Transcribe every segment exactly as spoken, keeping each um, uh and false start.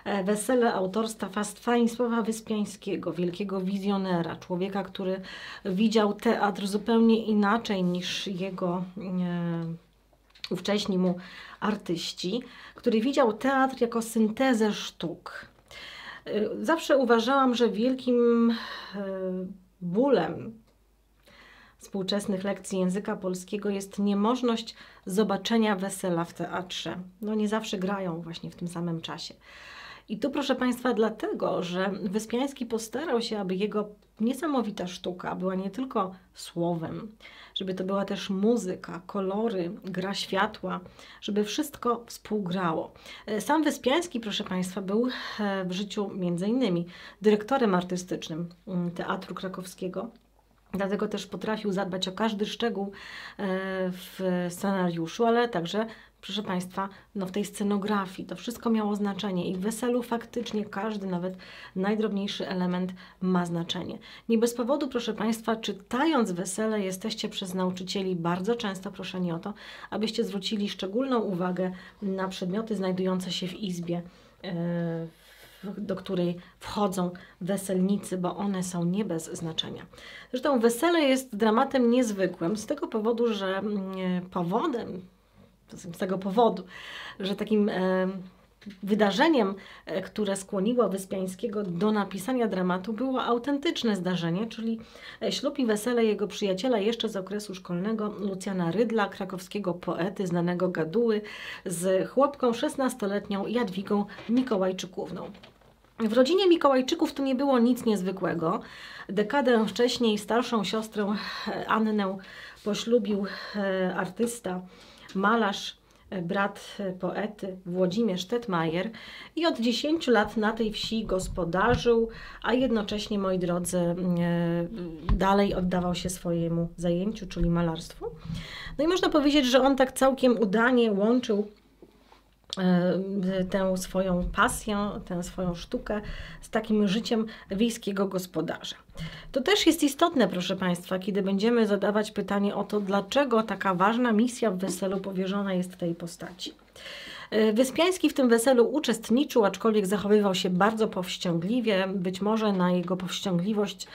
Wesele autorstwa Stanisława Wyspiańskiego, wielkiego wizjonera, człowieka, który widział teatr zupełnie inaczej niż jego e, ówcześni mu artyści, który widział teatr jako syntezę sztuk. E, zawsze uważałam, że wielkim e, bólem współczesnych lekcji języka polskiego jest niemożność zobaczenia wesela w teatrze. No nie zawsze grają właśnie w tym samym czasie. I tu, proszę Państwa, dlatego, że Wyspiański postarał się, aby jego niesamowita sztuka była nie tylko słowem, żeby to była też muzyka, kolory, gra światła, żeby wszystko współgrało. Sam Wyspiański, proszę Państwa, był w życiu między innymi dyrektorem artystycznym Teatru Krakowskiego. Dlatego też potrafił zadbać o każdy szczegół w scenariuszu, ale także, proszę Państwa, no w tej scenografii. To wszystko miało znaczenie i w weselu faktycznie każdy, nawet najdrobniejszy element ma znaczenie. Nie bez powodu, proszę Państwa, czytając wesele jesteście przez nauczycieli bardzo często proszeni o to, abyście zwrócili szczególną uwagę na przedmioty znajdujące się w izbie, do której wchodzą weselnicy, bo one są nie bez znaczenia. Zresztą wesele jest dramatem niezwykłym z tego powodu, że powodem, z tego powodu, że takim e, wydarzeniem, e, które skłoniło Wyspiańskiego do napisania dramatu, było autentyczne zdarzenie, czyli ślub i wesele jego przyjaciela jeszcze z okresu szkolnego, Lucjana Rydla, krakowskiego poety, znanego gaduły, z chłopką szesnastoletnią Jadwigą Mikołajczykówną. W rodzinie Mikołajczyków to nie było nic niezwykłego. Dekadę wcześniej starszą siostrę Annę poślubił artysta, malarz, brat poety Włodzimierz Tetmajer i od dziesięciu lat na tej wsi gospodarzył, a jednocześnie, moi drodzy, dalej oddawał się swojemu zajęciu, czyli malarstwu. No i można powiedzieć, że on tak całkiem udanie łączył tę swoją pasję, tę swoją sztukę z takim życiem wiejskiego gospodarza. To też jest istotne, proszę Państwa, kiedy będziemy zadawać pytanie o to, dlaczego taka ważna misja w weselu powierzona jest tej postaci. Wyspiański w tym weselu uczestniczył, aczkolwiek zachowywał się bardzo powściągliwie. Być może na jego powściągliwość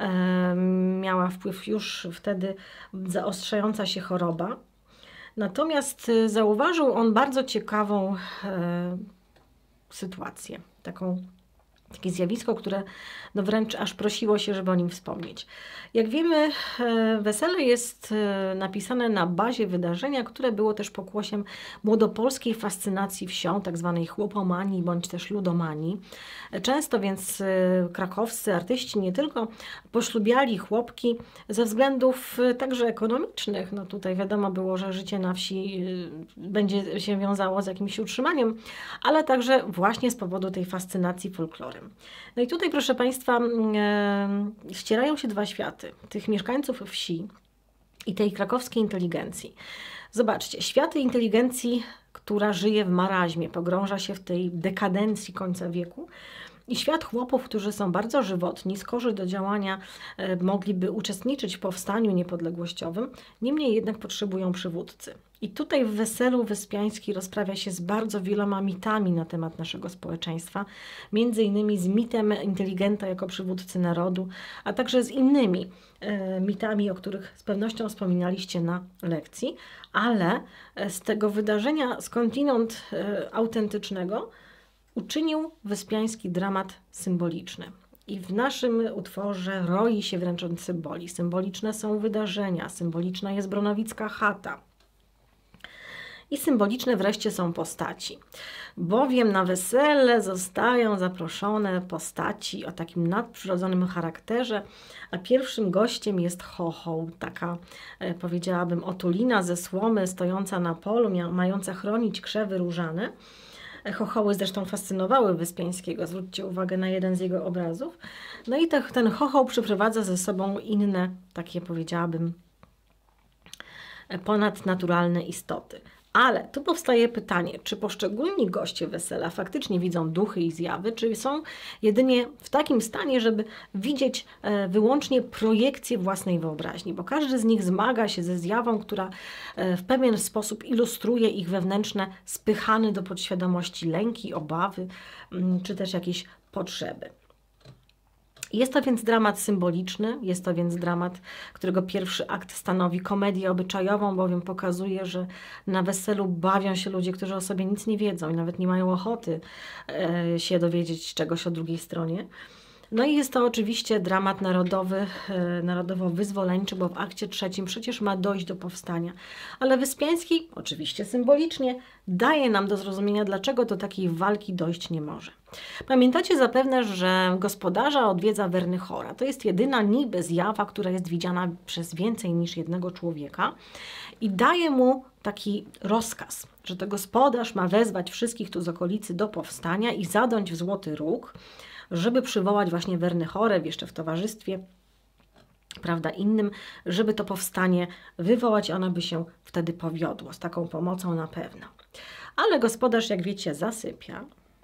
miała wpływ już wtedy zaostrzająca się choroba. Natomiast zauważył on bardzo ciekawą e, sytuację, taką, takie zjawisko, które no wręcz aż prosiło się, żeby o nim wspomnieć. Jak wiemy, e, wesele jest e, napisane na bazie wydarzenia, które było też pokłosiem młodopolskiej fascynacji wsią, tak zwanej chłopomanii bądź też ludomanii. Często więc e, krakowscy artyści nie tylko poślubiali chłopki ze względów e, także ekonomicznych. No tutaj wiadomo było, że życie na wsi e, będzie się wiązało z jakimś utrzymaniem, ale także właśnie z powodu tej fascynacji folklorem. No i tutaj, proszę Państwa, e, ścierają się dwa światy, tych mieszkańców wsi i tej krakowskiej inteligencji. Zobaczcie, światy inteligencji, która żyje w marazmie, pogrąża się w tej dekadencji końca wieku, i świat chłopów, którzy są bardzo żywotni, skorzy do działania, e, mogliby uczestniczyć w powstaniu niepodległościowym, niemniej jednak potrzebują przywódcy. I tutaj w weselu Wyspiański rozprawia się z bardzo wieloma mitami na temat naszego społeczeństwa, między innymi z mitem inteligenta jako przywódcy narodu, a także z innymi e, mitami, o których z pewnością wspominaliście na lekcji, ale z tego wydarzenia skądinąd e, autentycznego uczynił Wyspiański dramat symboliczny. I w naszym utworze roi się wręcz od symboli. Symboliczne są wydarzenia, symboliczna jest Bronowicka chata. I symboliczne wreszcie są postaci. Bowiem na wesele zostają zaproszone postaci o takim nadprzyrodzonym charakterze, a pierwszym gościem jest chochoł, taka e, powiedziałabym otulina ze słomy stojąca na polu, mia, mająca chronić krzewy różane. Chochoły zresztą fascynowały Wyspiańskiego, zwróćcie uwagę na jeden z jego obrazów. No i te, ten chochoł przyprowadza ze sobą inne, takie powiedziałabym, ponadnaturalne istoty. Ale tu powstaje pytanie, czy poszczególni goście wesela faktycznie widzą duchy i zjawy, czy są jedynie w takim stanie, żeby widzieć e, wyłącznie projekcję własnej wyobraźni, bo każdy z nich zmaga się ze zjawą, która e, w pewien sposób ilustruje ich wewnętrzne, spychane do podświadomości lęki, obawy, m, czy też jakieś potrzeby. Jest to więc dramat symboliczny, jest to więc dramat, którego pierwszy akt stanowi komedię obyczajową, bowiem pokazuje, że na weselu bawią się ludzie, którzy o sobie nic nie wiedzą i nawet nie mają ochoty e, się dowiedzieć czegoś o drugiej stronie. No i jest to oczywiście dramat narodowy, e, narodowo-wyzwoleńczy, bo w akcie trzecim przecież ma dojść do powstania. Ale Wyspiański, oczywiście symbolicznie, daje nam do zrozumienia, dlaczego do takiej walki dojść nie może. Pamiętacie zapewne, że gospodarza odwiedza Wernychora. To jest jedyna niby zjawa, która jest widziana przez więcej niż jednego człowieka i daje mu taki rozkaz, że to gospodarz ma wezwać wszystkich tu z okolicy do powstania i zadąć w Złoty Róg, żeby przywołać właśnie Wernychorę jeszcze w towarzystwie, prawda, innym, żeby to powstanie wywołać, ono by się wtedy powiodło, z taką pomocą na pewno. Ale gospodarz, jak wiecie, zasypia,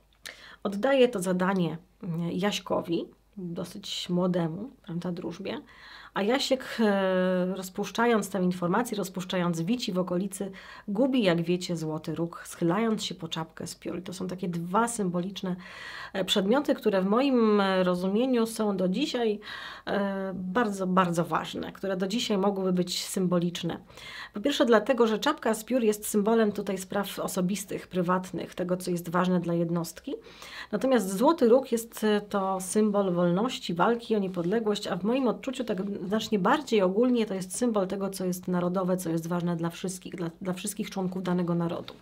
oddaje to zadanie Jaśkowi, dosyć młodemu, prawda, drużbie, a Jasiek, rozpuszczając tę informację, rozpuszczając wici w okolicy, gubi, jak wiecie, Złoty Róg, schylając się po czapkę z piór. I to są takie dwa symboliczne przedmioty, które w moim rozumieniu są do dzisiaj bardzo, bardzo ważne, które do dzisiaj mogłyby być symboliczne. Po pierwsze dlatego, że czapka z piór jest symbolem tutaj spraw osobistych, prywatnych, tego, co jest ważne dla jednostki. Natomiast Złoty Róg jest to symbol wolności, walki o niepodległość, a w moim odczuciu tak znacznie bardziej ogólnie to jest symbol tego, co jest narodowe, co jest ważne dla wszystkich, dla, dla wszystkich członków danego narodu.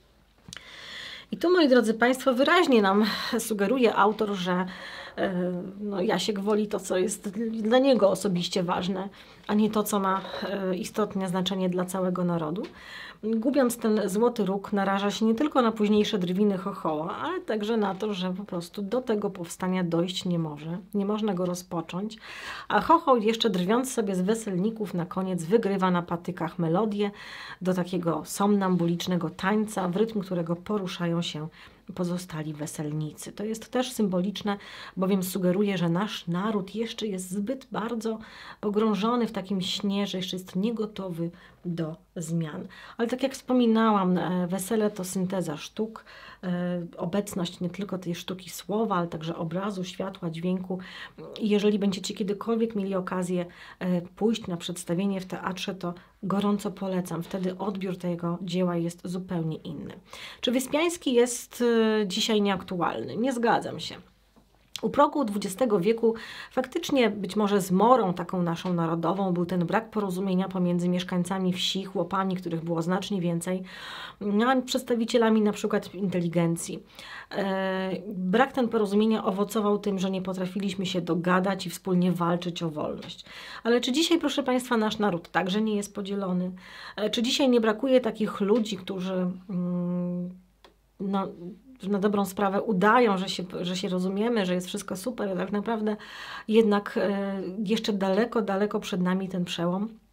I tu, moi drodzy Państwo, wyraźnie nam sugeruje autor, że no, Jasiek woli to, co jest dla niego osobiście ważne, a nie to, co ma istotne znaczenie dla całego narodu. Gubiąc ten Złoty Róg, naraża się nie tylko na późniejsze drwiny Chochoła, ale także na to, że po prostu do tego powstania dojść nie może, nie można go rozpocząć, a Chochoł jeszcze drwiąc sobie z weselników na koniec wygrywa na patykach melodię do takiego somnambulicznego tańca, w rytm którego poruszają się pozostali weselnicy. To jest też symboliczne, bowiem sugeruje, że nasz naród jeszcze jest zbyt bardzo pogrążony w takim śnie, że jeszcze jest niegotowy do zmian. Ale tak jak wspominałam, wesele to synteza sztuk, obecność nie tylko tej sztuki słowa, ale także obrazu, światła, dźwięku. Jeżeli będziecie kiedykolwiek mieli okazję pójść na przedstawienie w teatrze, to gorąco polecam. Wtedy odbiór tego dzieła jest zupełnie inny. Czy Wyspiański jest dzisiaj nieaktualny? Nie zgadzam się. U progu dwudziestego wieku faktycznie być może zmorą taką naszą narodową był ten brak porozumienia pomiędzy mieszkańcami wsi, chłopami, których było znacznie więcej, a przedstawicielami na przykład inteligencji. E, brak ten porozumienia owocował tym, że nie potrafiliśmy się dogadać i wspólnie walczyć o wolność. Ale czy dzisiaj, proszę Państwa, nasz naród także nie jest podzielony? E, czy dzisiaj nie brakuje takich ludzi, którzy mm, no, na dobrą sprawę udają, że się, że się rozumiemy, że jest wszystko super, ale tak naprawdę jednak jeszcze daleko, daleko przed nami ten przełom?